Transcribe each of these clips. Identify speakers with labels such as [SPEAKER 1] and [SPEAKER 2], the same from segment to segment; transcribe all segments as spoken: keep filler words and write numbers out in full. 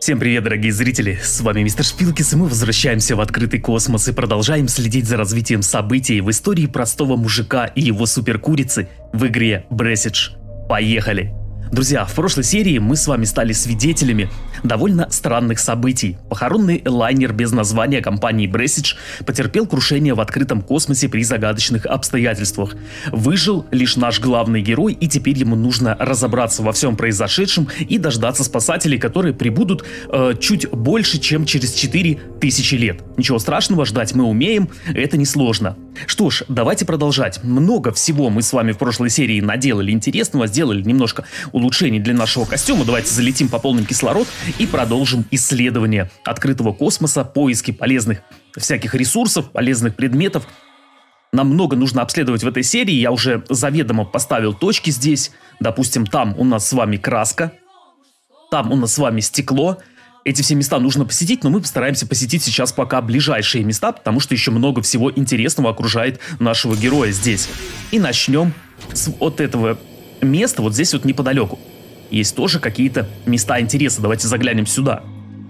[SPEAKER 1] Всем привет, дорогие зрители, с вами Мистер Шпилкис, и мы возвращаемся в открытый космос и продолжаем следить за развитием событий в истории простого мужика и его суперкурицы в игре Бресидж. Поехали! Друзья, в прошлой серии мы с вами стали свидетелями довольно странных событий. Похоронный лайнер без названия компании Бресидж потерпел крушение в открытом космосе при загадочных обстоятельствах. Выжил лишь наш главный герой, и теперь ему нужно разобраться во всем произошедшем и дождаться спасателей, которые прибудут э, чуть больше, чем через четыре тысячи лет. Ничего страшного, ждать мы умеем, это несложно. Что ж, давайте продолжать. Много всего мы с вами в прошлой серии наделали интересного, сделали немножко улучшений для нашего костюма. Давайте залетим, пополним кислород и продолжим исследование открытого космоса, поиски полезных всяких ресурсов, полезных предметов. Нам много нужно обследовать в этой серии. Я уже заведомо поставил точки здесь. Допустим, там у нас с вами краска, там у нас с вами стекло. Эти все места нужно посетить, но мы постараемся посетить сейчас пока ближайшие места, потому что еще много всего интересного окружает нашего героя здесь. И начнем с вот этого места, вот здесь вот неподалеку. Есть тоже какие-то места интереса. Давайте заглянем сюда.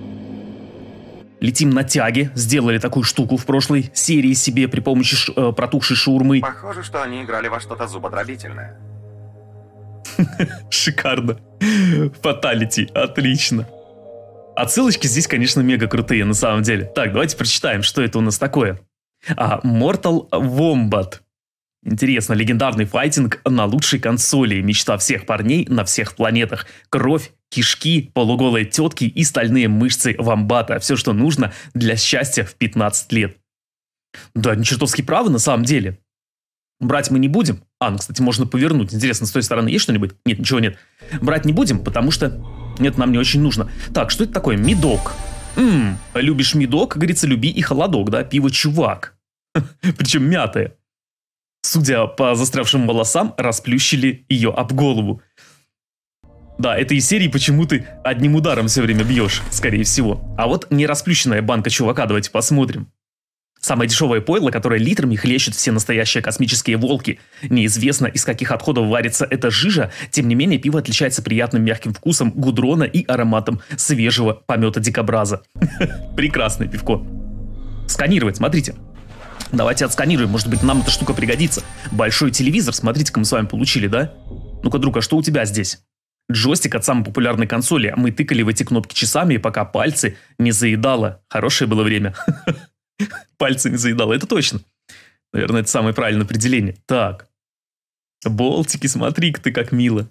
[SPEAKER 1] Летим на тяге. Сделали такую штуку в прошлой серии себе при помощи ш э, протухшей шаурмы.
[SPEAKER 2] Похоже, что они играли во что-то зубодробительное.
[SPEAKER 1] Шикарно. Фаталити. Отлично. Отсылочки здесь, конечно, мега крутые на самом деле. Так, давайте прочитаем, что это у нас такое. А, Mortal Wombat. Интересно, легендарный файтинг на лучшей консоли. Мечта всех парней на всех планетах. Кровь, кишки, полуголые тетки и стальные мышцы вомбата. Все, что нужно для счастья в пятнадцать лет. Да, не чертовски правы на самом деле. Брать мы не будем. А, ну, кстати, можно повернуть. Интересно, с той стороны есть что-нибудь? Нет, ничего нет. Брать не будем, потому что... Нет, нам не очень нужно. Так, что это такое? Медок. Ммм, любишь медок? Говорится, люби и холодок, да? Пиво чувак. Причем мятое. Судя по застрявшим волосам, расплющили ее об голову. Да, это из серии «Почему ты одним ударом все время бьешь», скорее всего. А вот не расплющенная банка чувака, давайте посмотрим. Самое дешевое пойло, которое литрами хлещет все настоящие космические волки. Неизвестно, из каких отходов варится эта жижа, тем не менее пиво отличается приятным мягким вкусом гудрона и ароматом свежего помета дикобраза. Прекрасное пивко. Сканировать, смотрите. Давайте отсканируем, может быть, нам эта штука пригодится. Большой телевизор, смотрите-ка, мы с вами получили, да? Ну-ка, друг, а что у тебя здесь? Джойстик от самой популярной консоли. Мы тыкали в эти кнопки часами, пока пальцы не заедало. Хорошее было время. Пальцы не заедало, это точно. Наверное, это самое правильное определение. Так. Болтики, смотри-ка ты, как мило.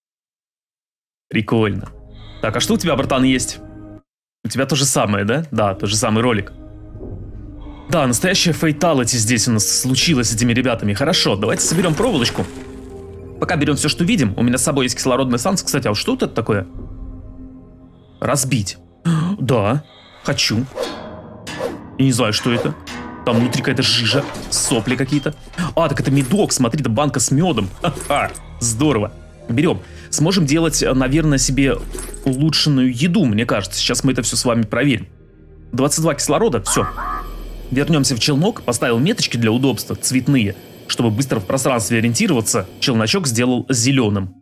[SPEAKER 1] Прикольно. Так, а что у тебя, братан, есть? У тебя то же самое, да? Да, тот же самый ролик. Да, настоящая фейталити здесь у нас случилась с этими ребятами. Хорошо, давайте соберем проволочку. Пока берем все, что видим. У меня с собой есть кислородный санс. Кстати, а вот что это такое? Разбить. Да, хочу. Я не знаю, что это. Там внутри какая-то жижа, сопли какие-то. А, так это медок, смотри, это банка с медом. Ха-ха, здорово. Берем. Сможем делать, наверное, себе улучшенную еду, мне кажется. Сейчас мы это все с вами проверим. двадцать два кислорода, все. Вернемся в челнок, поставил меточки для удобства, цветные. Чтобы быстро в пространстве ориентироваться, челночок сделал зеленым.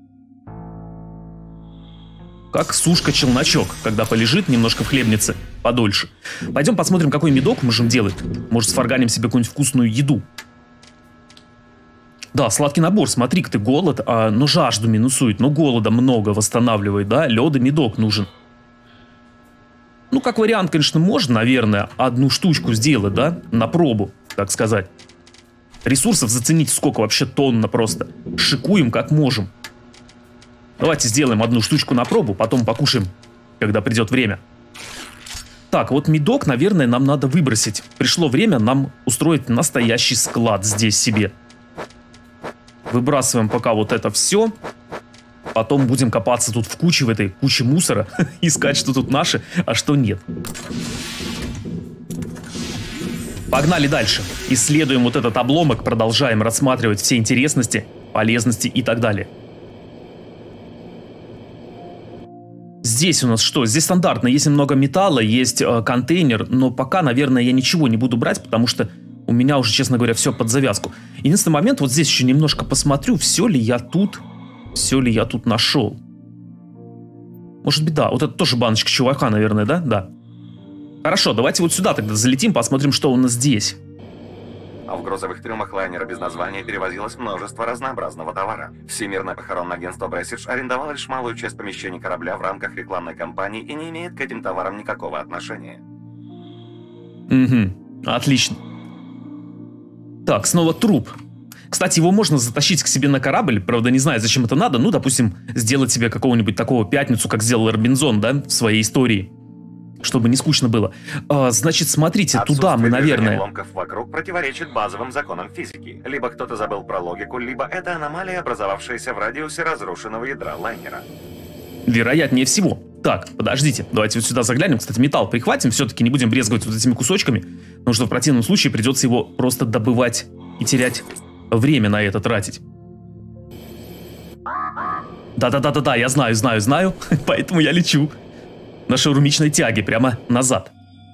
[SPEAKER 1] Как сушка-челночок, когда полежит немножко в хлебнице подольше. Пойдем посмотрим, какой медок можем делать. Может, сварганим себе какую-нибудь вкусную еду. Да, сладкий набор, смотри-ка ты, голод, а, ну жажду минусует, но голода много восстанавливает, да, лед и медок нужен. Ну, как вариант, конечно, можно, наверное, одну штучку сделать, да, на пробу, так сказать. Ресурсов зацените, сколько вообще тонна просто. Шикуем как можем. Давайте сделаем одну штучку на пробу, потом покушаем, когда придет время. Так, вот медок, наверное, нам надо выбросить. Пришло время нам устроить настоящий склад здесь себе. Выбрасываем пока вот это все. Потом будем копаться тут в куче, в этой куче мусора. Искать, что тут наше, а что нет. Погнали дальше. Исследуем вот этот обломок, продолжаем рассматривать все интересности, полезности и так далее. Здесь у нас что? Здесь стандартно. Есть немного металла, есть э, контейнер, но пока, наверное, я ничего не буду брать, потому что у меня уже, честно говоря, все под завязку. Единственный момент, вот здесь еще немножко посмотрю, все ли я тут, все ли я тут нашел. Может быть, да. Вот это тоже баночка чувака, наверное, да? Да. Хорошо, давайте вот сюда тогда залетим, посмотрим, что у нас здесь.
[SPEAKER 2] А в грузовых трюмах лайнера без названия перевозилось множество разнообразного товара. Всемирное похоронное агентство Бресидж арендовало лишь малую часть помещений корабля в рамках рекламной кампании и не имеет к этим товарам никакого отношения.
[SPEAKER 1] Угу, отлично. Так, снова труп. Кстати, его можно затащить к себе на корабль, правда, не знаю, зачем это надо. Ну, допустим, сделать себе какого-нибудь такого пятницу, как сделал Робинзон, да, в своей истории. Чтобы не скучно было. А, значит, смотрите, туда мы, наверное...
[SPEAKER 2] обломков вокруг противоречит базовым законам физики. Либо кто-то забыл про логику, либо это аномалия, образовавшаяся в радиусе разрушенного ядра лайнера.
[SPEAKER 1] Вероятнее всего. Так, подождите, давайте вот сюда заглянем. Кстати, металл прихватим, все-таки не будем брезговать вот этими кусочками, потому что в противном случае придется его просто добывать и терять время на это тратить. Да-да-да-да-да, я знаю, знаю, знаю, поэтому я лечу на шаурмичной тяге прямо назад.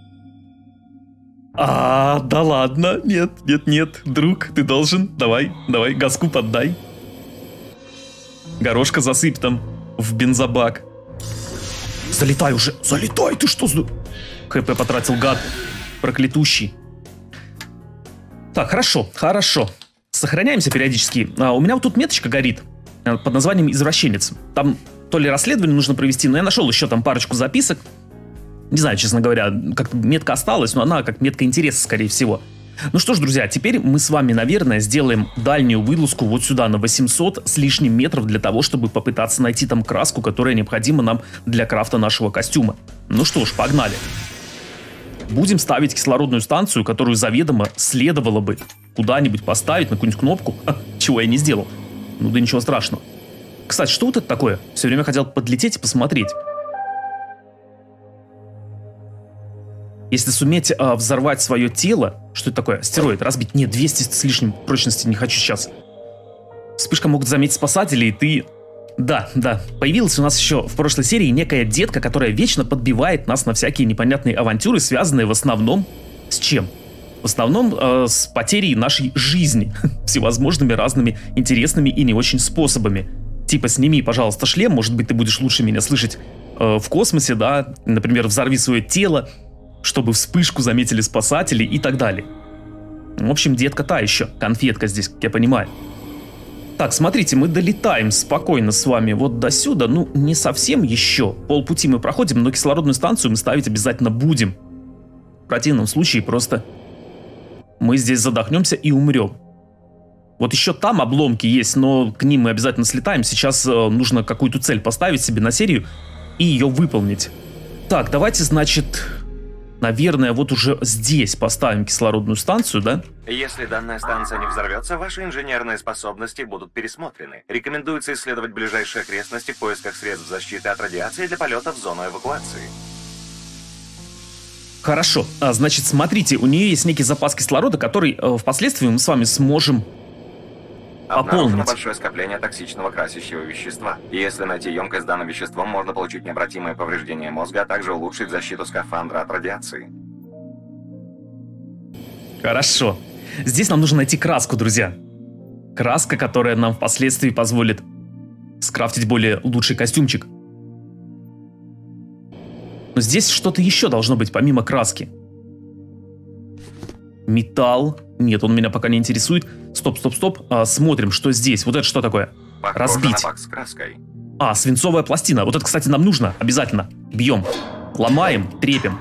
[SPEAKER 1] А, да ладно, нет, нет, нет, друг, ты должен, давай, давай, газку поддай. Горошка засыпь там в бензобак. Залетай уже, залетай, ты что за... ХП потратил, гад, проклятущий. Так, хорошо, хорошо. Сохраняемся периодически. А, у меня вот тут меточка горит под названием «Извращенец». Там то ли расследование нужно провести, но я нашел еще там парочку записок. Не знаю, честно говоря, как метка осталась, но она как метка интереса, скорее всего. Ну что ж, друзья, теперь мы с вами, наверное, сделаем дальнюю вылазку вот сюда, на восемьсот с лишним метров, для того, чтобы попытаться найти там краску, которая необходима нам для крафта нашего костюма. Ну что ж, погнали. Будем ставить кислородную станцию, которую заведомо следовало бы куда-нибудь поставить, на какую-нибудь кнопку, чего я не сделал. Ну да ничего страшного. Кстати, что вот это такое? Все время хотел подлететь и посмотреть. Если суметь а, взорвать свое тело... Что это такое? Астероид. Разбить. Нет, двести с лишним прочности не хочу сейчас. Вспышка могут заметить спасатели, и ты... Да, да. Появилась у нас еще в прошлой серии некая детка, которая вечно подбивает нас на всякие непонятные авантюры, связанные в основном с чем? В основном э, с потерей нашей жизни. Всевозможными разными интересными и не очень способами. Типа сними, пожалуйста, шлем, может быть, ты будешь лучше меня слышать э, в космосе, да? Например, взорви свое тело, чтобы вспышку заметили спасатели и так далее. В общем, детка та еще, конфетка здесь, как я понимаю. Так, смотрите, мы долетаем спокойно с вами вот до сюда, ну, не совсем еще. Полпути мы проходим, но кислородную станцию мы ставить обязательно будем. В противном случае просто мы здесь задохнемся и умрем. Вот еще там обломки есть, но к ним мы обязательно слетаем. Сейчас э, нужно какую-то цель поставить себе на серию и ее выполнить. Так, давайте, значит... Наверное, вот уже здесь поставим кислородную станцию, да?
[SPEAKER 2] Если данная станция не взорвется, ваши инженерные способности будут пересмотрены. Рекомендуется исследовать ближайшие окрестности в поисках средств защиты от радиации для полета в зону эвакуации.
[SPEAKER 1] Хорошо. А, значит, смотрите, у нее есть некий запас кислорода, который э, впоследствии мы с вами сможем
[SPEAKER 2] Обнаружено
[SPEAKER 1] пополнить.
[SPEAKER 2] большое скопление токсичного красящего вещества. И если найти емкость с данным веществом, можно получить необратимое повреждение мозга, а также улучшить защиту скафандра от радиации.
[SPEAKER 1] Хорошо. Здесь нам нужно найти краску, друзья. Краска, которая нам впоследствии позволит скрафтить более лучший костюмчик. Но здесь что-то еще должно быть, помимо краски. Металл. Нет, он меня пока не интересует. Стоп, стоп, стоп. А, смотрим, что здесь. Вот это что такое?
[SPEAKER 2] Похоже
[SPEAKER 1] Разбить.
[SPEAKER 2] на бак с краской.
[SPEAKER 1] А, свинцовая пластина. Вот это, кстати, нам нужно. Обязательно. Бьем. Ломаем, трепем.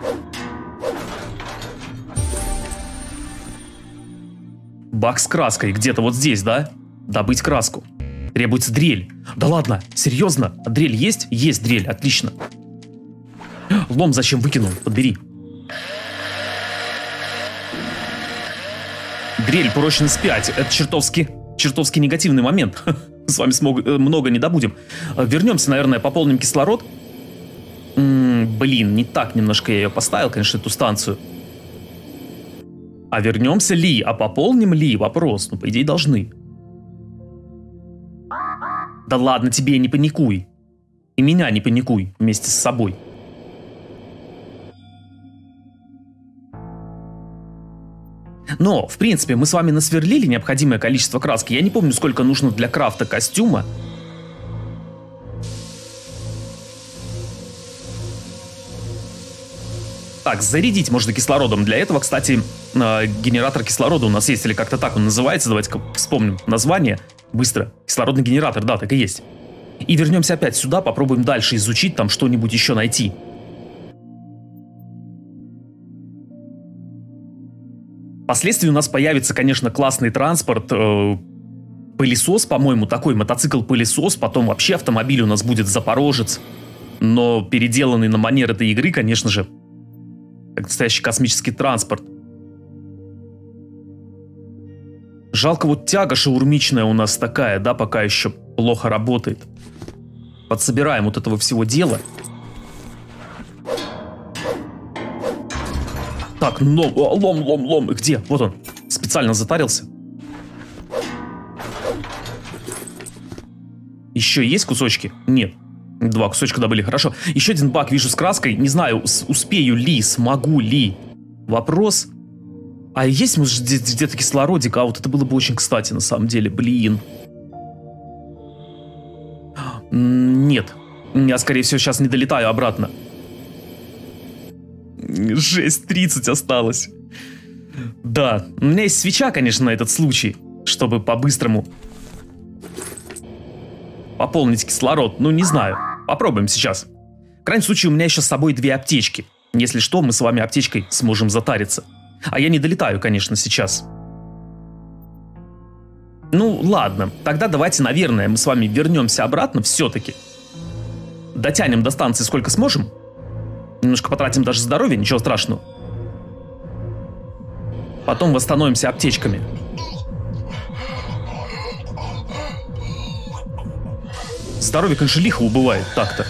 [SPEAKER 1] Бак с краской. Где-то вот здесь, да? Добыть краску. Требуется дрель. Да ладно, серьезно? А дрель есть? Есть дрель, отлично. Лом зачем выкинул? Подбери. Дрель прочность пять. Это чертовски, чертовски негативный момент. С вами смог, много не добудем. Вернемся, наверное, пополним кислород. М-м, блин, не так немножко я ее поставил, конечно, эту станцию. А вернемся ли? А пополним ли? Вопрос. Ну, по идее, должны. Да ладно тебе, не паникуй. И меня не паникуй вместе с собой. Но, в принципе, мы с вами насверлили необходимое количество краски. Я не помню, сколько нужно для крафта костюма. Так, зарядить можно кислородом. Для этого, кстати, генератор кислорода у нас есть, или как-то так он называется. Давайте-ка вспомним название. Быстро. Кислородный генератор, да, так и есть. И вернемся опять сюда, попробуем дальше изучить, там что-нибудь еще найти. Впоследствии у нас появится, конечно, классный транспорт. Э, пылесос, по-моему, такой мотоцикл-пылесос. Потом вообще автомобиль у нас будет Запорожец. Но переделанный на манер этой игры, конечно же. Как настоящий космический транспорт. Жалко, вот тяга шаурмичная у нас такая, да, пока еще плохо работает. Подсобираем вот этого всего дела. Так, но, лом, лом, лом. Где? Вот он. Специально затарился. Еще есть кусочки? Нет. Два кусочка добыли, хорошо. Еще один бак вижу с краской. Не знаю, успею ли, смогу ли. Вопрос. А есть, может, где-то кислородик? А вот это было бы очень кстати, на самом деле. Блин. Нет. Я, скорее всего, сейчас не долетаю обратно. шесть тридцать осталось. Да. У меня есть свеча, конечно, на этот случай. Чтобы по-быстрому пополнить кислород. Ну, не знаю. Попробуем сейчас. В крайнем случае, у меня еще с собой две аптечки. Если что, мы с вами аптечкой сможем затариться. А я не долетаю, конечно, сейчас. Ну, ладно. Тогда давайте, наверное, мы с вами вернемся обратно все-таки. Дотянем до станции сколько сможем. Немножко потратим даже здоровье, ничего страшного. Потом восстановимся аптечками. Здоровье, конечно, лихо убывает так-то.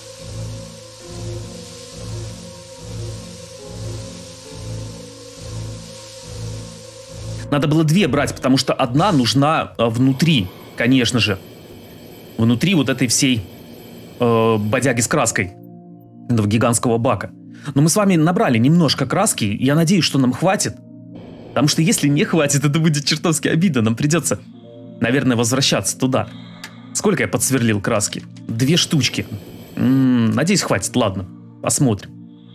[SPEAKER 1] Надо было две брать, потому что одна нужна э, внутри, конечно же. Внутри вот этой всей э, бодяги с краской. Этого гигантского бака. Но мы с вами набрали немножко краски. Я надеюсь, что нам хватит. Потому что если не хватит, это будет чертовски обидно. Нам придется, наверное, возвращаться туда. Сколько я подсверлил краски? Две штучки. М-м, надеюсь, хватит. Ладно, посмотрим.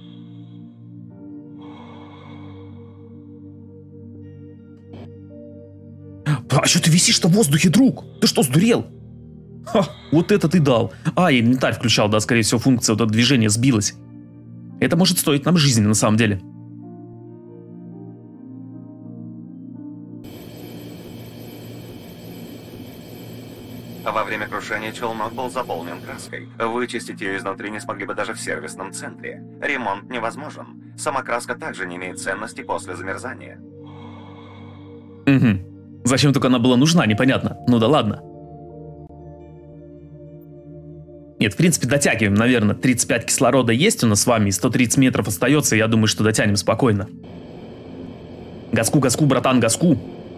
[SPEAKER 1] А что ты висишь-то в воздухе, друг? Ты что, сдурел? Ха, вот это ты дал. А, я инвентарь включал, да, скорее всего, функция вот это движение сбилась. Это может стоить нам жизни, на самом деле.
[SPEAKER 2] Во время крушения челнок был заполнен краской. Вычистить ее изнутри не смогли бы даже в сервисном центре. Ремонт невозможен. Сама краска также не имеет ценности после замерзания.
[SPEAKER 1] Угу. Зачем только она была нужна, непонятно. Ну да ладно. Нет, в принципе, дотягиваем, наверное. тридцать пять кислорода есть у нас с вами, и сто тридцать метров остается. Я думаю, что дотянем спокойно. Газку, газку, братан, газку.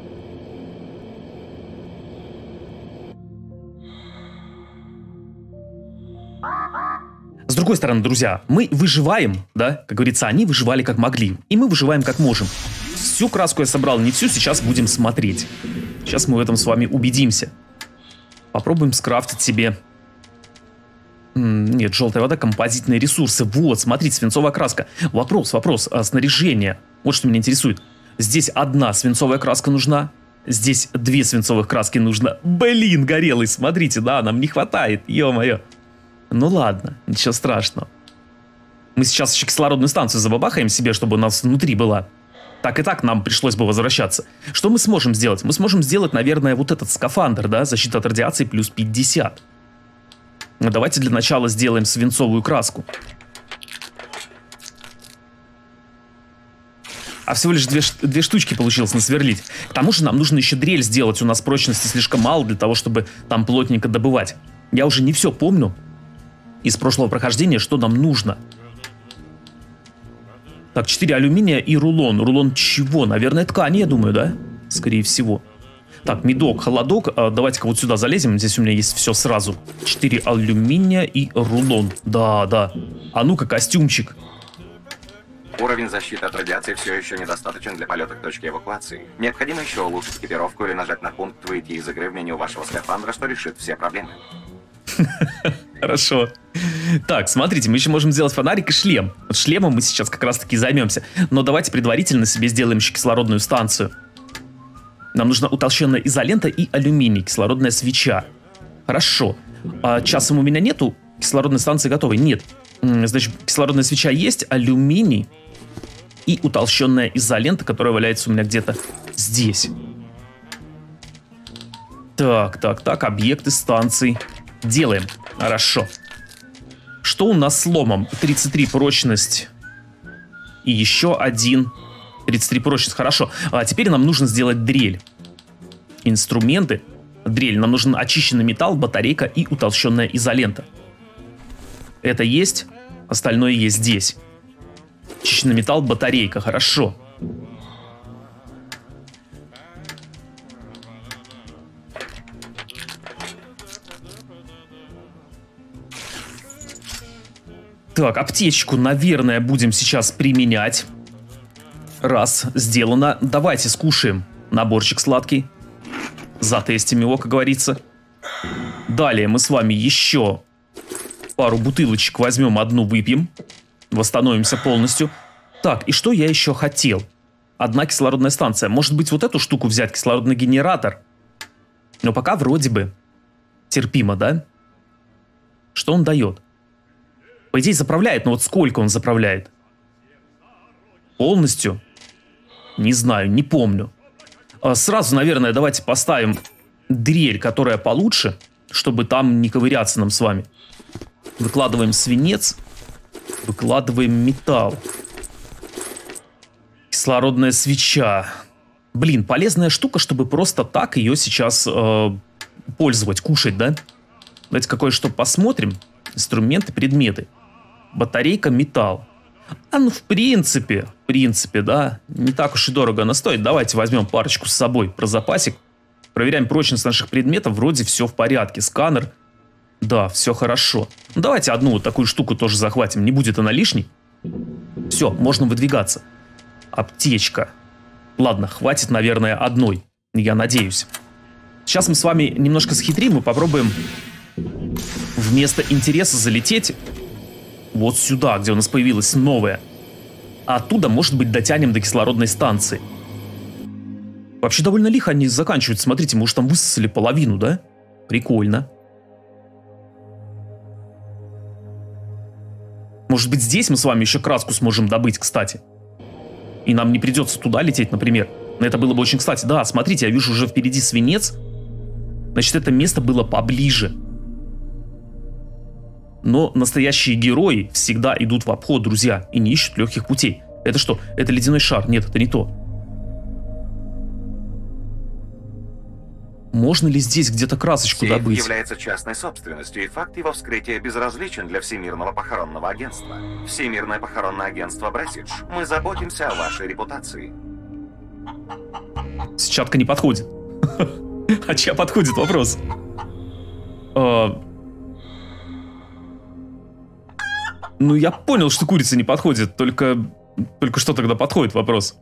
[SPEAKER 1] С другой стороны, друзья, мы выживаем, да, как говорится, они выживали как могли, и мы выживаем как можем. Всю краску я собрал, не всю, сейчас будем смотреть. Сейчас мы в этом с вами убедимся. Попробуем скрафтить себе... М-м, нет, желтая вода, композитные ресурсы. Вот, смотрите, свинцовая краска. Вопрос, вопрос, а, снаряжение. Вот что меня интересует. Здесь одна свинцовая краска нужна. Здесь две свинцовых краски нужно. Блин, горелый, смотрите, да, нам не хватает, ё-моё. Ну ладно, ничего страшного. Мы сейчас еще кислородную станцию забабахаем себе, чтобы у нас внутри была. Так и так нам пришлось бы возвращаться. Что мы сможем сделать? Мы сможем сделать, наверное, вот этот скафандр, да, защита от радиации плюс пятьдесят. Ну, давайте для начала сделаем свинцовую краску. А всего лишь две, две штучки получилось насверлить. К тому же нам нужно еще дрель сделать. У нас прочности слишком мало для того, чтобы там плотненько добывать. Я уже не все помню из прошлого прохождения, что нам нужно. Так, четыре алюминия и рулон. Рулон чего? Наверное, ткани, я думаю, да? Скорее всего. Так, медок, холодок. А, давайте-ка вот сюда залезем. Здесь у меня есть все сразу. четыре алюминия и рулон. Да, да. А ну-ка, костюмчик.
[SPEAKER 2] Уровень защиты от радиации все еще недостаточен для полета к точке эвакуации. Необходимо еще улучшить экипировку или нажать на пункт «Выйти из игры» в меню вашего скафандра, что решит все проблемы.
[SPEAKER 1] Хорошо. Так, смотрите, мы еще можем сделать фонарик и шлем. Вот шлемом мы сейчас как раз-таки займемся. Но давайте предварительно себе сделаем еще кислородную станцию. Нам нужна утолщенная изолента и алюминий, кислородная свеча. Хорошо. А часом у меня нету кислородной станции готовой? Нет. Значит, кислородная свеча есть, алюминий и утолщенная изолента, которая валяется у меня где-то здесь. Так, так, так, объекты станций. Делаем. Хорошо. Что у нас с ломом? тридцать три прочность. И еще один. тридцать три прочность. Хорошо. А теперь нам нужно сделать дрель. Инструменты. Дрель. Нам нужен очищенный металл, батарейка и утолщенная изолента. Это есть. Остальное есть здесь. Очищенный металл, батарейка. Хорошо. Так, аптечку, наверное, будем сейчас применять. Раз, сделано. Давайте скушаем наборчик сладкий. Затестим его, как говорится. Далее мы с вами еще пару бутылочек возьмем, одну выпьем. Восстановимся полностью. Так, и что я еще хотел? Одна кислородная станция. Может быть, вот эту штуку взять, кислородный генератор? Но пока вроде бы терпимо, да? Что он дает? По идее, заправляет, но вот сколько он заправляет? Полностью? Не знаю, не помню. Сразу, наверное, давайте поставим дрель, которая получше, чтобы там не ковыряться нам с вами. Выкладываем свинец. Выкладываем металл. Кислородная свеча. Блин, полезная штука, чтобы просто так ее сейчас э, пользовать, кушать, да? Давайте кое-что посмотрим. Инструменты, предметы. Батарейка, металл. А ну, в принципе, в принципе, да, не так уж и дорого она стоит. Давайте возьмем парочку с собой про запасик. Проверяем прочность наших предметов. Вроде все в порядке. Сканер. Да, все хорошо. Ну, давайте одну вот такую штуку тоже захватим. Не будет она лишней. Все, можно выдвигаться. Аптечка. Ладно, хватит, наверное, одной. Я надеюсь. Сейчас мы с вами немножко схитрим и попробуем вместо интереса залететь вот сюда, где у нас появилась новая. А оттуда, может быть, дотянем до кислородной станции. Вообще довольно лихо они заканчивают. Смотрите, мы уж там высосали половину, да? Прикольно. Может быть, здесь мы с вами еще краску сможем добыть, кстати. И нам не придется туда лететь, например. Но это было бы очень кстати. Да, смотрите, я вижу уже впереди свинец. Значит, это место было поближе. Но настоящие герои всегда идут в обход, друзья, и не ищут легких путей. Это что? Это ледяной шар? Нет, это не то. Можно ли здесь где-то красочку
[SPEAKER 2] Сейф
[SPEAKER 1] добыть?
[SPEAKER 2] Является частной собственностью, и факт его вскрытия безразличен для Всемирного похоронного агентства. Всемирное похоронное агентство Бресидж. Мы заботимся о вашей репутации.
[SPEAKER 1] Сетчатка не подходит. А чья подходит? Вопрос. Ну, я понял, что курица не подходит, только... Только что тогда подходит? Вопрос.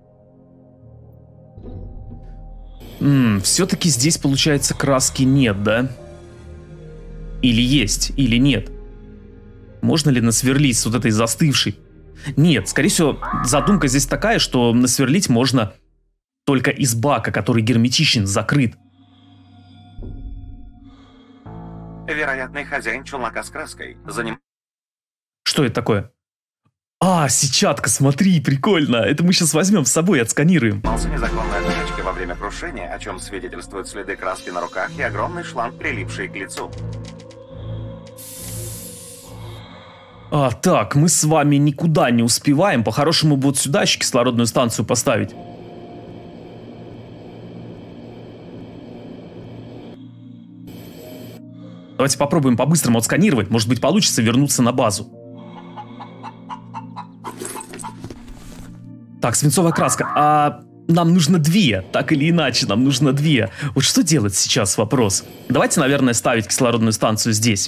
[SPEAKER 1] Все-таки здесь, получается, краски нет, да? Или есть, или нет? Можно ли насверлить с вот этой застывшей? Нет, скорее всего, задумка здесь такая, что насверлить можно только из бака, который герметичен, закрыт.
[SPEAKER 2] Вероятный хозяин челнока с краской. Заним...
[SPEAKER 1] Что это такое? А, сетчатка, смотри, прикольно. Это мы сейчас возьмем с собой и отсканируем.
[SPEAKER 2] Незаконной отмычкой во время крушения, о чем свидетельствуют следы краски на руках и огромный шланг, прилипший к лицу.
[SPEAKER 1] А, так, мы с вами никуда не успеваем. По-хорошему вот сюда еще кислородную станцию поставить. Давайте попробуем по-быстрому отсканировать. Может быть, получится вернуться на базу. Так, свинцовая краска. А нам нужно две. Так или иначе, нам нужно две. Вот что делать сейчас, вопрос. Давайте, наверное, ставить кислородную станцию здесь.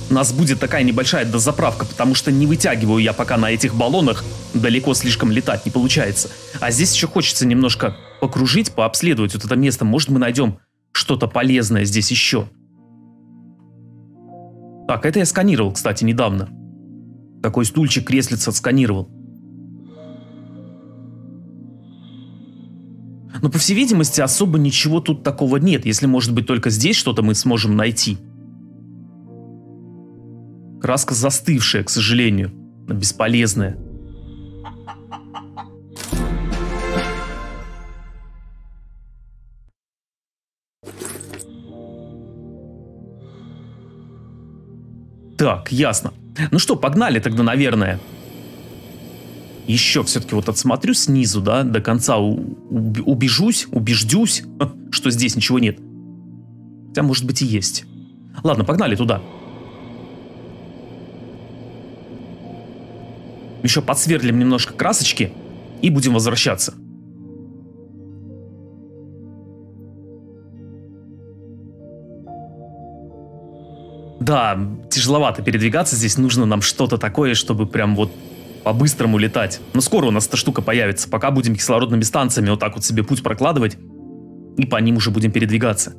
[SPEAKER 1] у нас будет такая небольшая дозаправка, потому что не вытягиваю я пока на этих баллонах, далеко слишком летать не получается. А здесь еще хочется немножко покружить, пообследовать вот это место. Может, мы найдем что-то полезное здесь еще. Так, это я сканировал, кстати, недавно. Такой стульчик, креслица отсканировал. Но, по всей видимости, особо ничего тут такого нет, если, может быть, только здесь что-то мы сможем найти. Краска застывшая, к сожалению, но бесполезная. Так, ясно. Ну что, погнали тогда, наверное. Еще все-таки вот отсмотрю снизу, да, до конца убежусь, убеждюсь, что здесь ничего нет. Хотя, может быть, и есть. Ладно, погнали туда. Еще подсверлим немножко красочки и будем возвращаться. Да, тяжеловато передвигаться, здесь нужно нам что-то такое, чтобы прям вот по-быстрому летать. Но скоро у нас эта штука появится, пока будем кислородными станциями вот так вот себе путь прокладывать, и по ним уже будем передвигаться.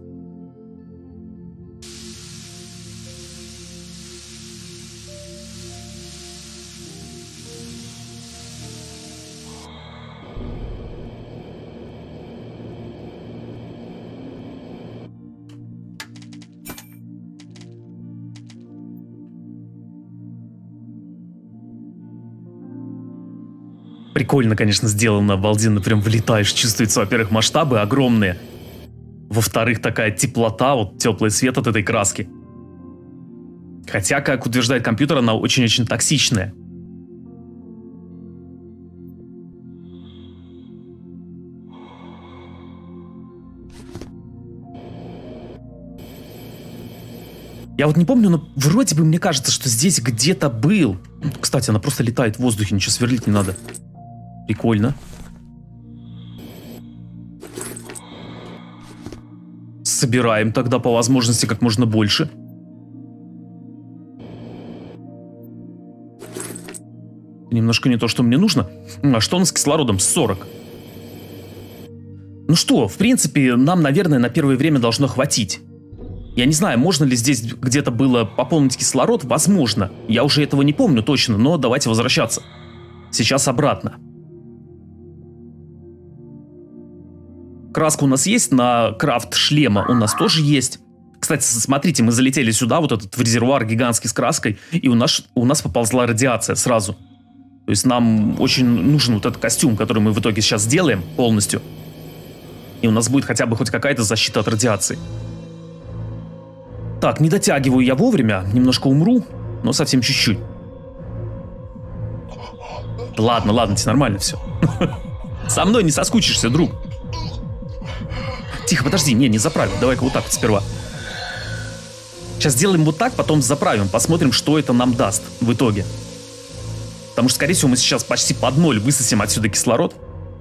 [SPEAKER 1] Прикольно, конечно, сделано, обалденно, прям влетаешь, чувствуется, во-первых, масштабы огромные, во-вторых, такая теплота, вот теплый свет от этой краски. Хотя, как утверждает компьютер, она очень-очень токсичная. Я вот не помню, но вроде бы мне кажется, что здесь где-то был. Кстати, она просто летает в воздухе, ничего сверлить не надо. Прикольно. Собираем тогда по возможности как можно больше. Немножко не то, что мне нужно. А что у нас с кислородом? сорок. Ну что, в принципе, нам, наверное, на первое время должно хватить. Я не знаю, можно ли здесь где-то было пополнить кислород. Возможно. Я уже этого не помню точно, но давайте возвращаться. Сейчас обратно. Краска у нас есть, на крафт шлема у нас тоже есть. Кстати, смотрите, мы залетели сюда, вот этот в резервуар гигантский с краской, и у нас, у нас поползла радиация сразу. То есть нам очень нужен вот этот костюм, который мы в итоге сейчас сделаем полностью. И у нас будет хотя бы хоть какая-то защита от радиации. Так, не дотягиваю я вовремя, немножко умру, но совсем чуть-чуть. Ладно, ладно, тебе нормально все. Со мной не соскучишься, друг. Тихо, подожди, не, не заправим. Давай-ка вот так вот сперва. Сейчас сделаем вот так, потом заправим. Посмотрим, что это нам даст в итоге. Потому что, скорее всего, мы сейчас почти под ноль высосем отсюда кислород.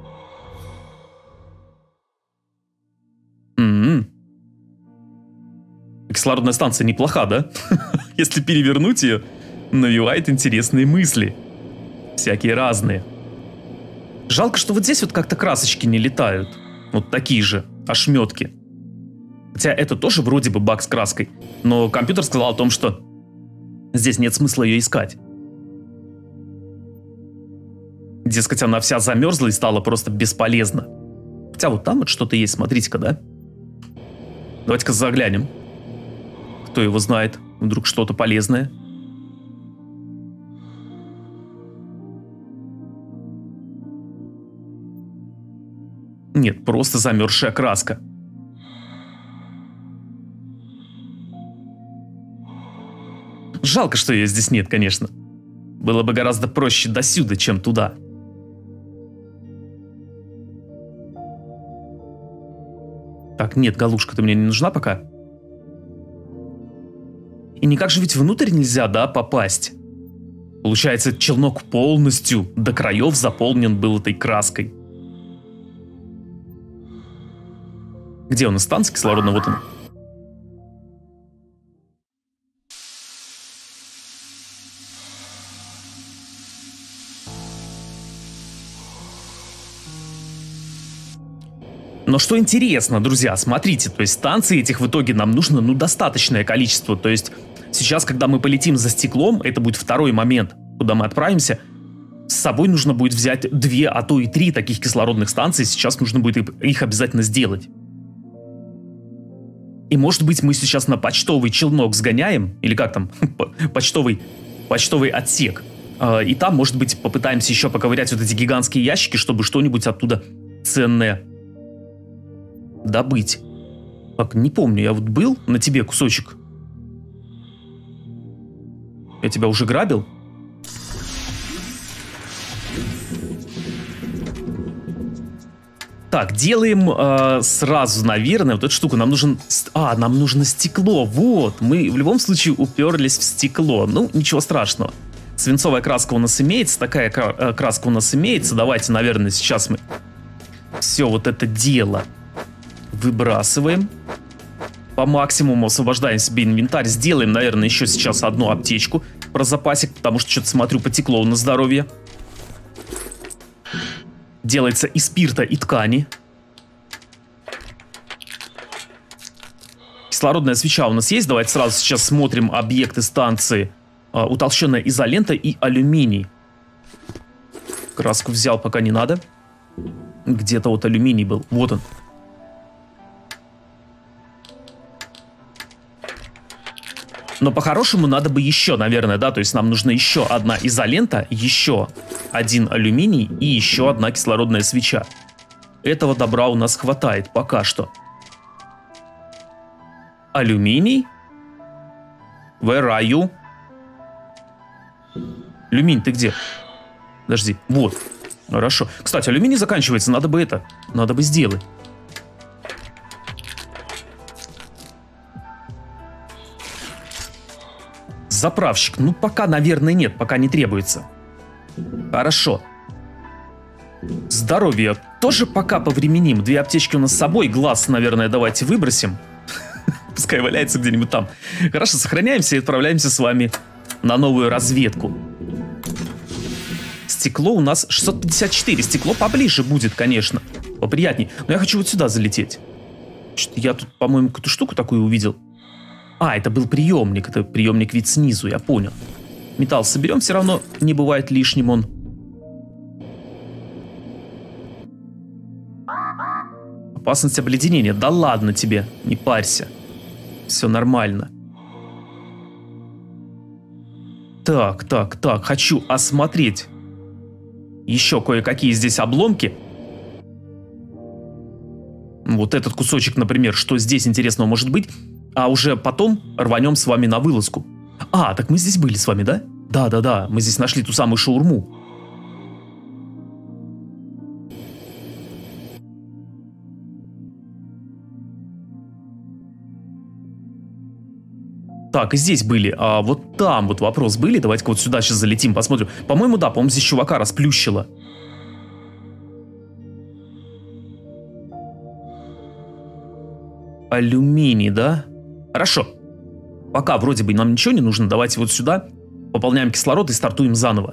[SPEAKER 1] М-м-м. Кислородная станция неплоха, да? Если перевернуть ее, навевает интересные мысли. Всякие разные. Жалко, что вот здесь вот как-то красочки не летают. Вот такие же ошметки. Хотя это тоже вроде бы баг с краской. Но компьютер сказал о том, что здесь нет смысла ее искать. Дескать, она вся замерзла и стала просто бесполезна. Хотя вот там вот что-то есть, смотрите-ка, да? Давайте-ка заглянем. Кто его знает? Вдруг что-то полезное. Нет, просто замерзшая краска. Жалко, что ее здесь нет, конечно. Было бы гораздо проще досюда, чем туда. Так, нет, галушка-то мне не нужна пока. И никак же ведь внутрь нельзя, да, попасть. Получается, челнок полностью до краев заполнен был этой краской. Где у нас станция кислородная? Вот она. Но что интересно, друзья, смотрите, то есть станций этих в итоге нам нужно, ну, достаточное количество. То есть сейчас, когда мы полетим за стеклом, это будет второй момент, куда мы отправимся. С собой нужно будет взять две, а то и три таких кислородных станции. Сейчас нужно будет их обязательно сделать. И может быть мы сейчас на почтовый челнок сгоняем, или как там, почтовый, почтовый отсек. И там, может быть, попытаемся еще поковырять вот эти гигантские ящики, чтобы что-нибудь оттуда ценное добыть. Так, не помню, я вот был на тебе кусочек. Я тебя уже грабил? Так, делаем э, сразу, наверное, вот эту штуку. Нам нужен... А, нам нужно стекло. Вот, мы в любом случае уперлись в стекло. Ну, ничего страшного. Свинцовая краска у нас имеется, такая краска у нас имеется. Давайте, наверное, сейчас мы все вот это дело выбрасываем. По максимуму освобождаем себе инвентарь. Сделаем, наверное, еще сейчас одну аптечку про запасик, потому что что-то смотрю, потекло на здоровье. Делается из спирта и ткани. Кислородная свеча у нас есть. Давайте сразу сейчас смотрим объекты станции. А, утолщенная изолента и алюминий. Краску взял, пока не надо. Где-то вот алюминий был. Вот он. Но по-хорошему надо бы еще, наверное, да, то есть нам нужна еще одна изолента, еще один алюминий и еще одна кислородная свеча. Этого добра у нас хватает пока что. Алюминий? Where are you? Алюминий, ты где? Подожди, вот. Хорошо. Кстати, алюминий заканчивается, надо бы это, надо бы сделать. Заправщик. Ну, пока, наверное, нет. Пока не требуется. Хорошо. Здоровье тоже пока повременим. Две аптечки у нас с собой. Глаз, наверное, давайте выбросим. Пускай валяется где-нибудь там. Хорошо, сохраняемся и отправляемся с вами на новую разведку. Стекло у нас шестьсот пятьдесят четыре. Стекло поближе будет, конечно. Поприятней. Но я хочу вот сюда залететь. Что-то я тут, по-моему, какую-то штуку такую увидел. А, это был приемник. Это приемник вид снизу, я понял. Металл соберем, все равно не бывает лишним он. Опасность обледенения. Да ладно тебе, не парься. Все нормально. Так, так, так. Хочу осмотреть еще кое-какие здесь обломки. Вот этот кусочек, например, что здесь интересного может быть. А уже потом рванем с вами на вылазку. А, так мы здесь были с вами, да? Да-да-да, мы здесь нашли ту самую шаурму. Так, и здесь были. А вот там вот вопрос были. Давайте-ка вот сюда сейчас залетим, посмотрим. По-моему, да, по-моему, здесь чувака расплющило. Алюминий, да? Хорошо. Пока вроде бы нам ничего не нужно. Давайте вот сюда пополняем кислород и стартуем заново.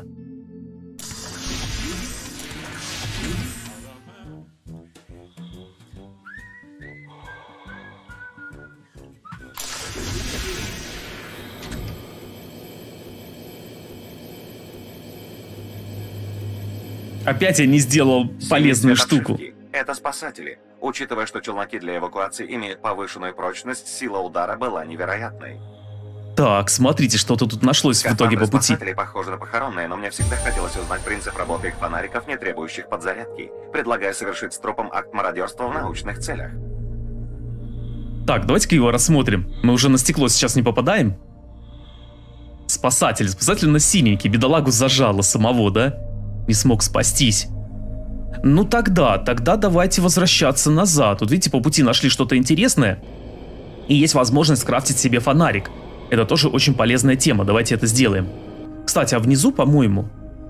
[SPEAKER 1] Опять я не сделал полезную штуку.
[SPEAKER 2] Это спасатели. Учитывая, что челноки для эвакуации имеют повышенную прочность, сила удара была невероятной.
[SPEAKER 1] Так, смотрите, что-то тут нашлось в итоге по пути.
[SPEAKER 2] Спасатели похожи на похоронные, но мне всегда хотелось узнать принцип работы их фонариков, не требующих подзарядки. Предлагаю совершить с трупом акт мародерства в научных целях.
[SPEAKER 1] Так, давайте-ка его рассмотрим. Мы уже на стекло сейчас не попадаем. Спасатель. Спасатель на синенький. Бедолагу зажало самого, да? Не смог спастись. Ну тогда, тогда давайте возвращаться назад. Вот видите, по пути нашли что-то интересное. И есть возможность скрафтить себе фонарик. Это тоже очень полезная тема. Давайте это сделаем. Кстати, а внизу, по-моему...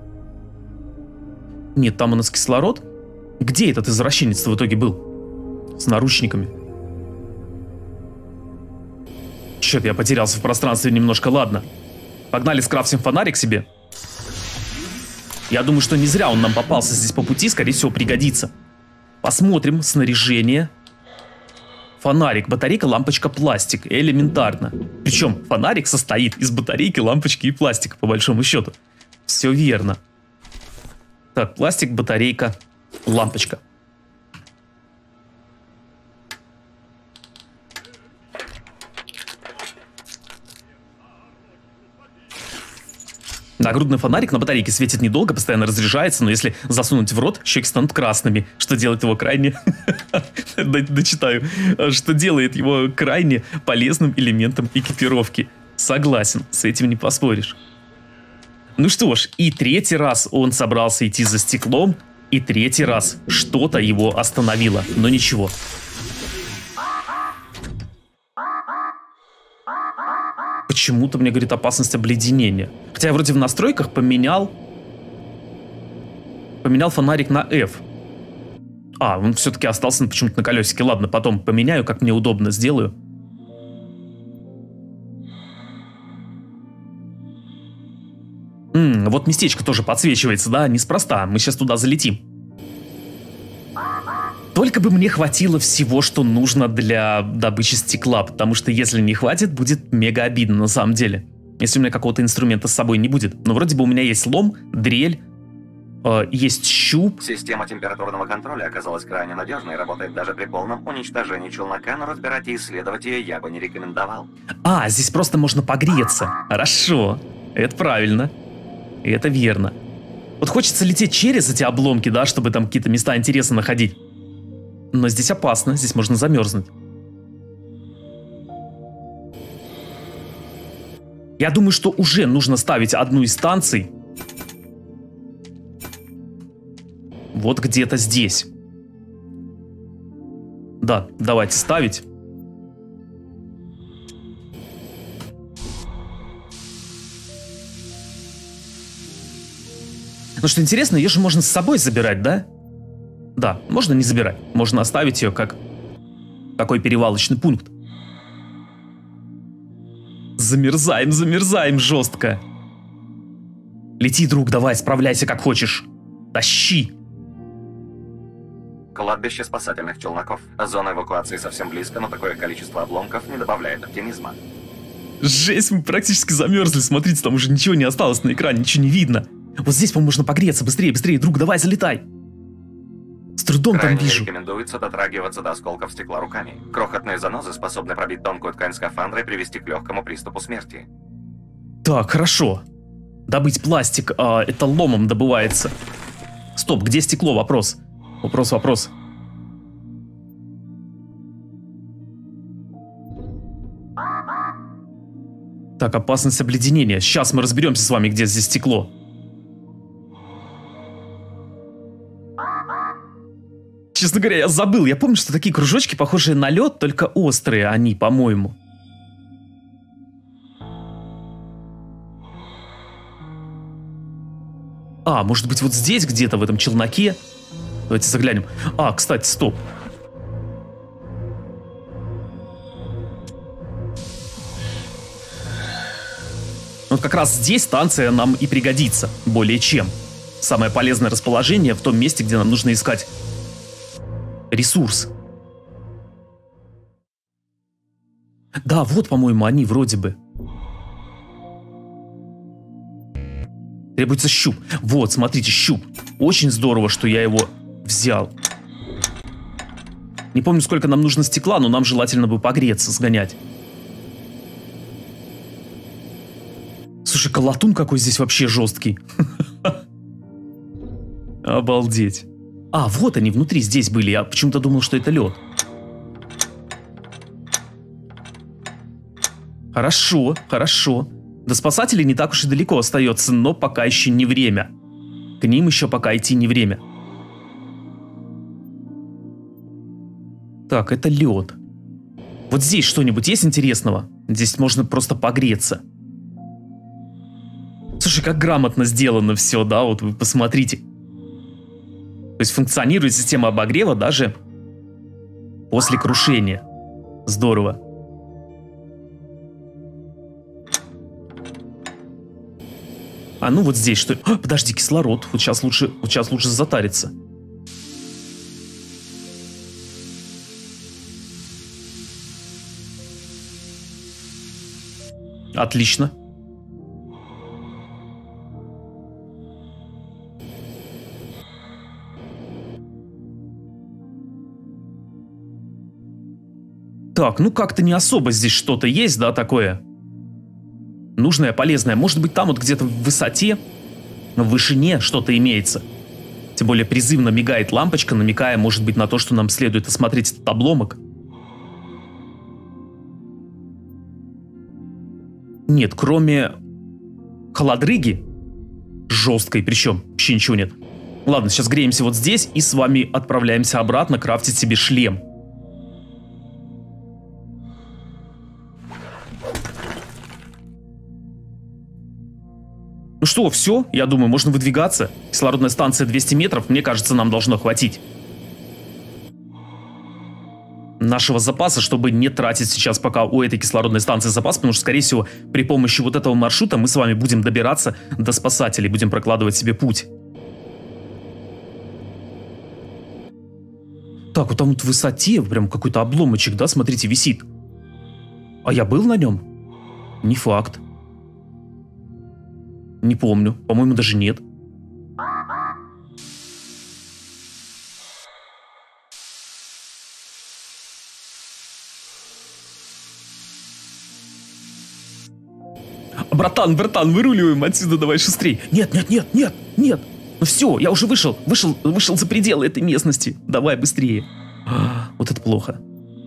[SPEAKER 1] Нет, там у нас кислород. Где этот извращенец в итоге был? С наручниками. Чё-то я потерялся в пространстве немножко. Ладно. Погнали, скрафтим фонарик себе. Я думаю, что не зря он нам попался здесь по пути. Скорее всего, пригодится. Посмотрим. Снаряжение. Фонарик, батарейка, лампочка, пластик. Элементарно. Причем фонарик состоит из батарейки, лампочки и пластика, по большому счету. Все верно. Так, пластик, батарейка, лампочка. Нагрудный фонарик на батарейке светит недолго, постоянно разряжается, но если засунуть в рот, щеки станут красными, что делает его крайне... Дочитаю. Что делает его крайне полезным элементом экипировки. Согласен, с этим не поспоришь. Ну что ж, и третий раз он собрался идти за стеклом, и третий раз что-то его остановило, но ничего. Почему-то мне говорит опасность обледенения. Хотя я вроде в настройках поменял... Поменял фонарик на F. А, он все-таки остался почему-то на колесике. Ладно, потом поменяю, как мне удобно сделаю. М-м, вот местечко тоже подсвечивается, да? Неспроста. Мы сейчас туда залетим. Только бы мне хватило всего, что нужно для добычи стекла, потому что если не хватит, будет мега обидно на самом деле. Если у меня какого-то инструмента с собой не будет. Но вроде бы у меня есть лом, дрель, э, есть щуп.
[SPEAKER 2] Система температурного контроля оказалась крайне надежной и работает даже при полном уничтожении челнока, но разбирать и исследовать ее я бы не рекомендовал.
[SPEAKER 1] А, здесь просто можно погреться. Хорошо, это правильно. Это верно. Вот хочется лететь через эти обломки, да, чтобы там какие-то места интересно находить. Но здесь опасно, здесь можно замерзнуть. Я думаю, что уже нужно ставить одну из станций. Вот где-то здесь. Да, давайте ставить. Ну что интересно, ее же можно с собой забирать, да? Да, можно не забирать. Можно оставить ее как такой перевалочный пункт. Замерзаем, замерзаем жестко. Лети, друг, давай, справляйся как хочешь. Тащи.
[SPEAKER 2] Кладбище спасательных челноков. Зона эвакуации совсем близко, но такое количество обломков не добавляет оптимизма.
[SPEAKER 1] Жесть, мы практически замерзли. Смотрите, там уже ничего не осталось на экране, ничего не видно. Вот здесь, по-моему, можно погреться. Быстрее, быстрее, друг, давай, залетай. С трудом
[SPEAKER 2] Крайне
[SPEAKER 1] там вижу.
[SPEAKER 2] рекомендуется дотрагиваться до осколков стекла руками. Крохотные занозы способны пробить тонкую ткань скафандра и привести к легкому приступу смерти.
[SPEAKER 1] Так, хорошо. Добыть пластик, а, это ломом добывается. Стоп, где стекло? Вопрос. Вопрос, вопрос. Так, опасность обледенения. Сейчас мы разберемся с вами, где здесь стекло. Честно говоря, я забыл. Я помню, что такие кружочки, похожие на лед, только острые они, по-моему. А, может быть, вот здесь где-то, в этом челноке? Давайте заглянем. А, кстати, стоп. Вот как раз здесь станция нам и пригодится. Более чем. Самое полезное расположение в том месте, где нам нужно искать ресурс. Да, вот, по-моему, они вроде бы. Требуется щуп. Вот, смотрите, щуп. Очень здорово, что я его взял. Не помню, сколько нам нужно стекла, но нам желательно бы погреться, сгонять. Слушай, колотун какой здесь вообще жесткий. Обалдеть. А, вот они внутри здесь были. Я почему-то думал, что это лед. Хорошо, хорошо. До спасателей не так уж и далеко остается, но пока еще не время. К ним еще пока идти не время. Так, это лед. Вот здесь что-нибудь есть интересного? Здесь можно просто погреться. Слушай, как грамотно сделано все, да? Вот вы посмотрите. То есть функционирует система обогрева даже после крушения. Здорово. А ну вот здесь что? А, подожди, кислород. Вот сейчас лучше, вот сейчас лучше затариться. Отлично. Так, ну как-то не особо здесь что-то есть, да, такое? Нужное, полезное. Может быть, там вот где-то в высоте, в вышине что-то имеется. Тем более призывно мигает лампочка, намекая, может быть, на то, что нам следует осмотреть этот обломок. Нет, кроме холодрыги, жесткой причем, вообще ничего нет. Ладно, сейчас греемся вот здесь и с вами отправляемся обратно крафтить себе шлем. Ну что, все, я думаю, можно выдвигаться. Кислородная станция двести метров, мне кажется, нам должно хватить нашего запаса, чтобы не тратить сейчас пока у этой кислородной станции запас, потому что, скорее всего, при помощи вот этого маршрута мы с вами будем добираться до спасателей, будем прокладывать себе путь. Так, вот там вот в высоте прям какой-то обломочек, да, смотрите, висит. А я был на нем? Не факт. Не помню, по-моему, даже нет. Братан, братан, выруливаем отсюда, давай шустрей. Нет, нет, нет, нет, нет. Ну все, я уже вышел, вышел, вышел за пределы этой местности. Давай быстрее. А, вот это плохо.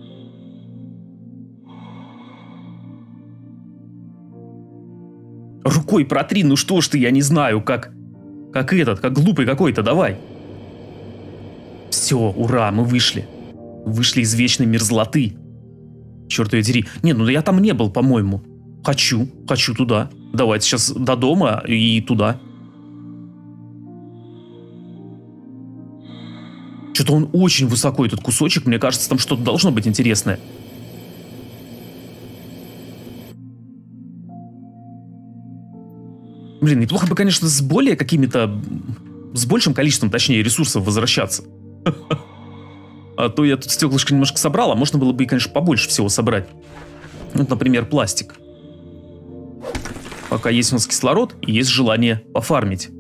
[SPEAKER 1] Рукой протри, ну что ж ты, я не знаю, как... Как этот, как глупый какой-то, давай. Все, ура, мы вышли. Вышли из вечной мерзлоты. Черт ее дери. Не, ну я там не был, по-моему. Хочу, хочу туда. Давайте сейчас до дома и туда. Что-то он очень высоко, этот кусочек. Мне кажется, там что-то должно быть интересное. Блин, неплохо бы, конечно, с более какими-то... С большим количеством, точнее, ресурсов возвращаться. А то я тут стеклышко немножко собрал, а можно было бы, конечно, побольше всего собрать. Вот, например, пластик. Пока есть у нас кислород и есть желание пофармить.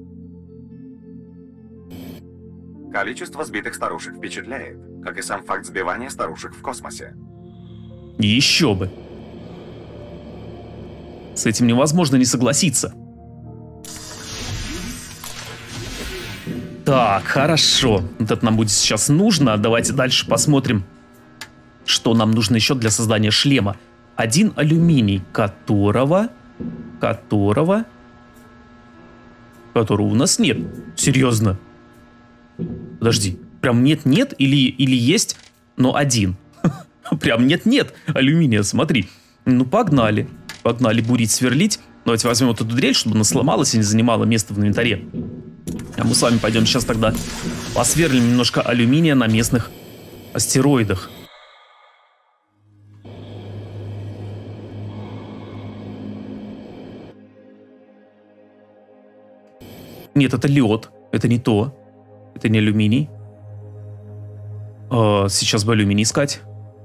[SPEAKER 2] Количество сбитых старушек впечатляет, как и сам факт сбивания старушек в космосе.
[SPEAKER 1] Еще бы. С этим невозможно не согласиться. Так, хорошо. Вот это нам будет сейчас нужно. Давайте дальше посмотрим, что нам нужно еще для создания шлема. Один алюминий, которого... Которого... Которого у нас нет. Серьезно. Подожди. Прям нет-нет или, или есть, но один. Прям нет-нет алюминия, смотри. Ну, погнали. Погнали бурить, сверлить. Давайте возьмем вот эту дрель, чтобы она сломалась и не занимала место в инвентаре. А мы с вами пойдем сейчас тогда посверлим немножко алюминия на местных астероидах. Нет, это лед. Это не то. Это не алюминий. А, сейчас бы алюминий искать.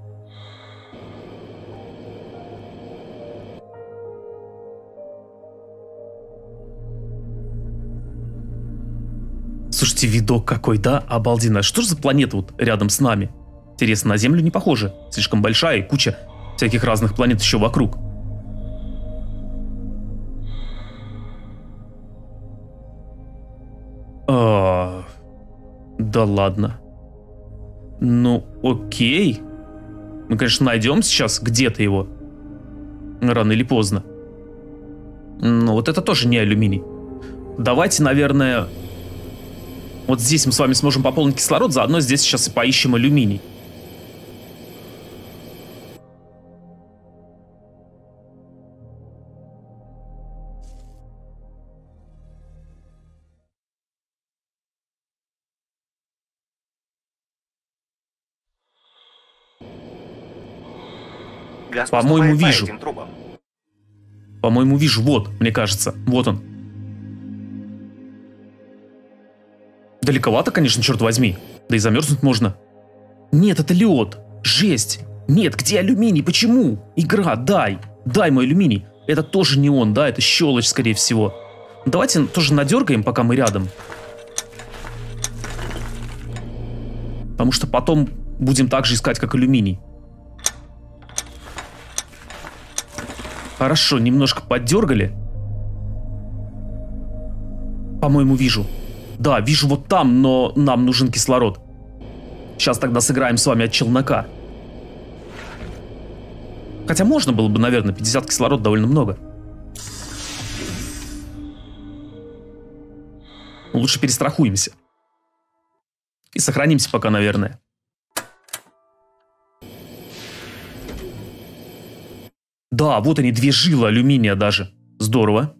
[SPEAKER 1] Слушайте, видок какой, да? Обалденно. Что же за планета вот рядом с нами? Интересно, на Землю не похоже. Слишком большая и куча всяких разных планет еще вокруг. А, да ладно. Ну, окей. Мы, конечно, найдем сейчас где-то его. Рано или поздно. Но вот это тоже не алюминий. Давайте, наверное... Вот здесь мы с вами сможем пополнить кислород, заодно здесь сейчас и поищем алюминий. По-моему, вижу. По-моему, вижу. Вот, мне кажется. Вот он. Далековато, конечно, черт возьми. Да и замерзнуть можно. Нет, это лед. Жесть. Нет, где алюминий? Почему? Игра, дай. Дай мой алюминий. Это тоже не он, да, это щелочь, скорее всего. Давайте тоже надергаем, пока мы рядом. Потому что потом будем так же искать, как алюминий. Хорошо, немножко поддергали. По-моему, вижу. Да, вижу вот там, но нам нужен кислород. Сейчас тогда сыграем с вами от челнока. Хотя можно было бы, наверное, пятьдесят кислород довольно много. Лучше перестрахуемся. И сохранимся пока, наверное. Да, вот они, две жилы алюминия даже. Здорово.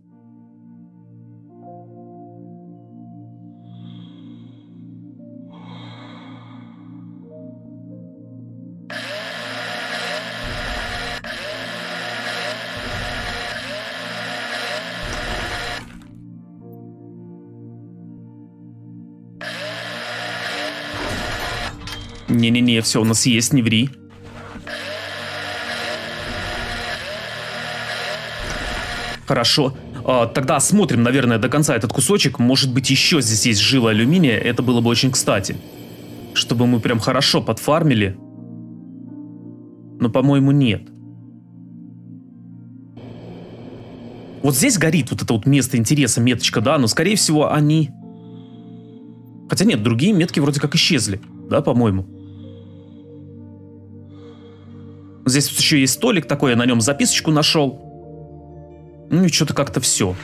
[SPEAKER 1] Не-не-не, все у нас есть, не ври. Хорошо. А, тогда осмотрим, наверное, до конца этот кусочек. Может быть, еще здесь есть жила алюминия. Это было бы очень кстати. Чтобы мы прям хорошо подфармили. Но, по-моему, нет. Вот здесь горит вот это вот место интереса, меточка, да? Но, скорее всего, они... Хотя нет, другие метки вроде как исчезли. Да, по-моему. Здесь вот еще есть столик такой, я на нем записочку нашел. Ну и что-то как-то все.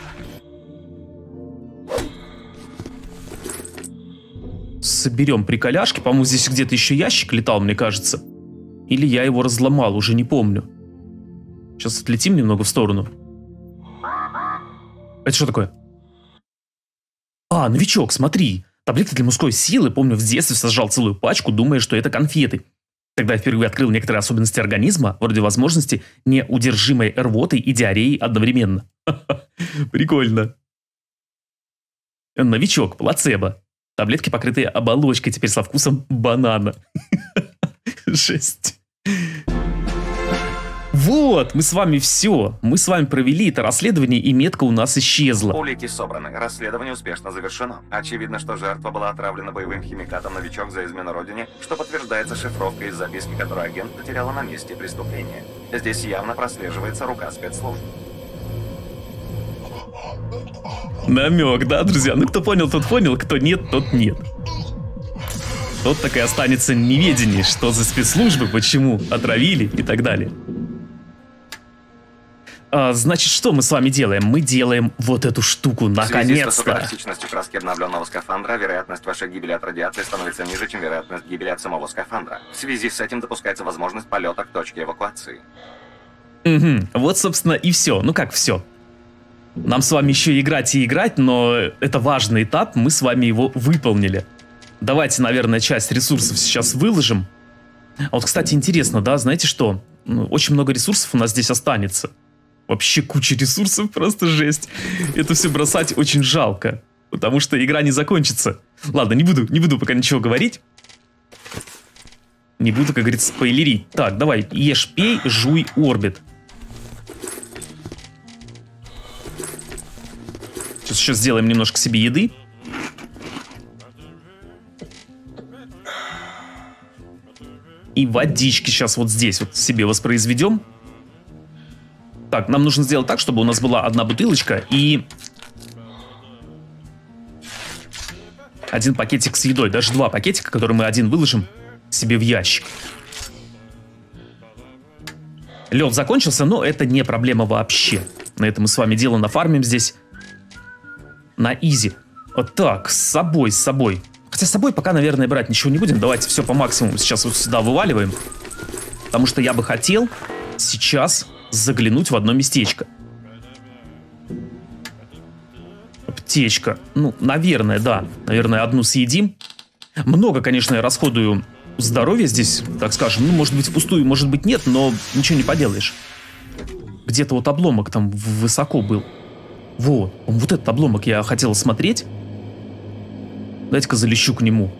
[SPEAKER 1] Соберем приколяшки. По-моему, здесь где-то еще ящик летал, мне кажется. Или я его разломал, уже не помню. Сейчас отлетим немного в сторону. Это что такое? А, новичок, смотри. Таблетки для мужской силы. Помню, в детстве сожрал целую пачку, думая, что это конфеты. Тогда я впервые открыл некоторые особенности организма, вроде возможности неудержимой рвоты и диареи одновременно. Прикольно. Новичок, плацебо. Таблетки, покрытые оболочкой, теперь со вкусом банана. Жесть. Вот, мы с вами все. Мы с вами провели это расследование, и метка у нас исчезла.
[SPEAKER 2] Улики собраны. Расследование успешно завершено. Очевидно, что жертва была отравлена боевым химикатом «Новичок» за измену родине, что подтверждается шифровкой из записки, которую агент потеряла на месте преступления. Здесь явно прослеживается рука спецслужб.
[SPEAKER 1] Намек, да, друзья? Ну, кто понял, тот понял, кто нет, тот нет. Тот так и останется в неведении, что за спецслужбы, почему отравили и так далее. А, значит, что мы с вами делаем? Мы делаем вот эту штуку, наконец-то. В связи с
[SPEAKER 2] суперэластичностью краски обновленного скафандра, вероятность вашей гибели от радиации становится ниже, чем вероятность гибели от самого скафандра. В связи с этим допускается возможность полета к точке эвакуации.
[SPEAKER 1] Угу, вот, собственно, и все. Ну как все? Нам с вами еще играть и играть, но это важный этап, мы с вами его выполнили. Давайте, наверное, часть ресурсов сейчас выложим. А вот, кстати, интересно, да, знаете что? Ну, очень много ресурсов у нас здесь останется. Вообще куча ресурсов, просто жесть. Это все бросать очень жалко, потому что игра не закончится. Ладно, не буду, не буду пока ничего говорить. Не буду, как говорится, спойлерить. Так, давай, ешь, пей, жуй, орбит. Сейчас еще сделаем немножко себе еды. И водички сейчас вот здесь вот себе воспроизведем. Так, нам нужно сделать так, чтобы у нас была одна бутылочка и один пакетик с едой. Даже два пакетика, которые мы один выложим себе в ящик. Лед закончился, но это не проблема вообще. На это мы с вами дело нафармим здесь на изи. Вот так, с собой, с собой. Хотя с собой пока, наверное, брать ничего не будем. Давайте все по максимуму сейчас вот сюда вываливаем. Потому что я бы хотел сейчас заглянуть в одно местечко. Аптечка. Ну, наверное, да. Наверное, одну съедим. Много, конечно, я расходую здоровья здесь, так скажем. Ну, может быть, впустую, может быть, нет, но ничего не поделаешь. Где-то вот обломок там высоко был. Вот. Вот этот обломок я хотел смотреть. Дайте-ка залещу к нему.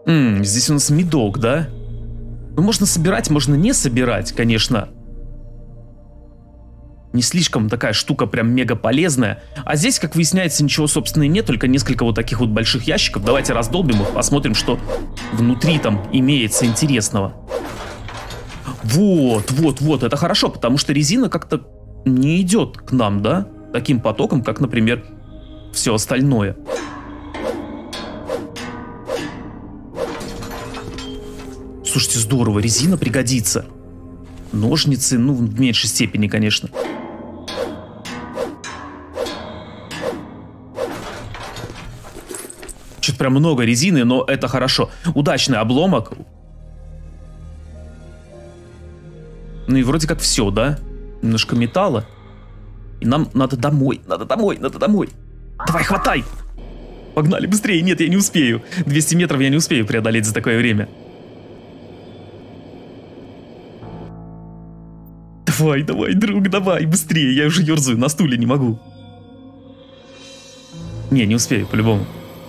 [SPEAKER 1] М-м, здесь у нас медок, да? Ну, можно собирать, можно не собирать, конечно. Не слишком такая штука прям мега полезная. А здесь, как выясняется, ничего, собственно, и нет, только несколько вот таких вот больших ящиков. Давайте раздолбим их, посмотрим, что внутри там имеется интересного. Вот, вот, вот, это хорошо, потому что резина как-то не идет к нам, да? Таким потоком, как, например, все остальное. Слушайте, здорово, резина пригодится. Ножницы, ну, в меньшей степени, конечно. Что-то прям много резины, но это хорошо. Удачный обломок. Ну и вроде как все, да? Немножко металла. И нам надо домой, надо домой, надо домой. Давай, хватай! Погнали быстрее, нет, я не успею. двести метров я не успею преодолеть за такое время. Давай, давай, друг, давай, быстрее, я уже ерзаю, на стуле не могу. Не, не успею, по-любому.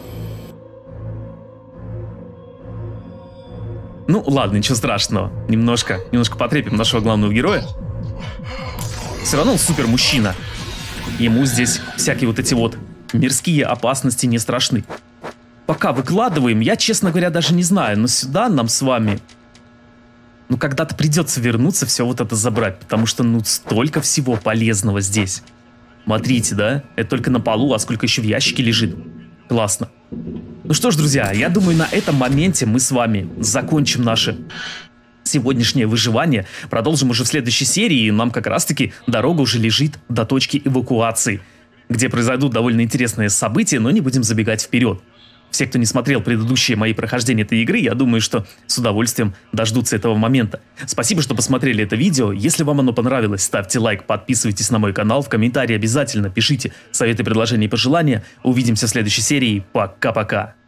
[SPEAKER 1] Ну, ладно, ничего страшного. Немножко, немножко потрепим нашего главного героя. Все равно он супер мужчина. Ему здесь всякие вот эти вот мирские опасности не страшны. Пока выкладываем, я, честно говоря, даже не знаю, но сюда нам с вами... Ну, когда-то придется вернуться, все вот это забрать, потому что, ну, столько всего полезного здесь. Смотрите, да? Это только на полу, а сколько еще в ящике лежит. Классно. Ну что ж, друзья, я думаю, на этом моменте мы с вами закончим наше сегодняшнее выживание. Продолжим уже в следующей серии, и нам как раз-таки дорога уже лежит до точки эвакуации, где произойдут довольно интересные события, но не будем забегать вперед. Все, кто не смотрел предыдущие мои прохождения этой игры, я думаю, что с удовольствием дождутся этого момента. Спасибо, что посмотрели это видео. Если вам оно понравилось, ставьте лайк, подписывайтесь на мой канал, в комментарии обязательно пишите советы, предложения и пожелания. Увидимся в следующей серии. Пока-пока.